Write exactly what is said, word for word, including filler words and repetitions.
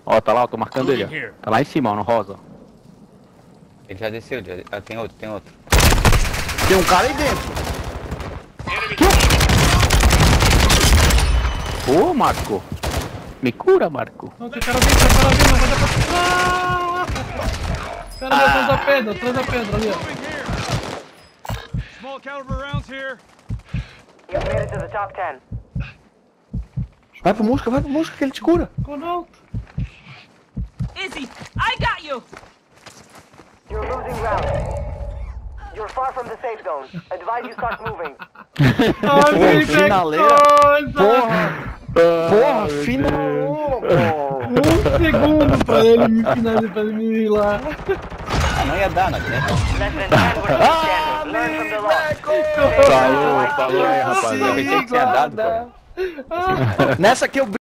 Ó, tá lá, eu tô marcando ele, ó. Tá lá em cima, ó, no rosa. Ele já desceu, já... Ah, tem outro, tem outro. Tem um cara aí dentro. Ô, Marco. Me cura, Marco. Não, tem cara vindo, tem cara vindo, vai dar pra... Ah! Cara ali atrás da pedra, atrás da pedra ali, ó. Small caliber rounds here. You've made it to the top ten. Vai pro Musca, vai pro Musca que ele te cura. Ronaldo. Izzy, I got you! You're losing ground. You're far from the safe zone. Advise you start moving. Ai, que finaleira. coisa! Porra! Porra, finalou, pô! Um segundo pra ele me finalizar, pra ele me ir lá. Ah, não ia dar, não adianta. Less than ten were Ah, standing. Learn from the loss. Falou, falou aí, Eu rapaziada. pensei que tinha dado, pô. Nessa aqui eu